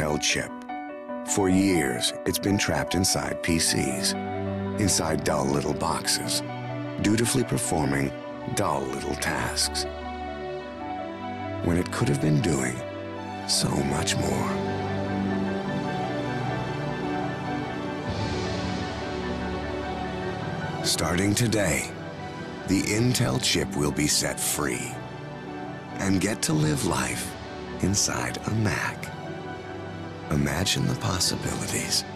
Intel chip. For years, it's been trapped inside PCs, inside dull little boxes, dutifully performing dull little tasks, when it could have been doing so much more. Starting today, the Intel chip will be set free and get to live life inside a Mac. Imagine the possibilities.